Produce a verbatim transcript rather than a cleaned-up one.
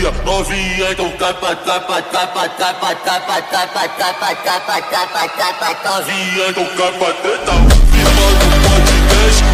novinha, novinha, então capa, capa, capa, capa, capa, capa, capa, capa, capa, capa, novinha, então capa, teta, firma do podcast.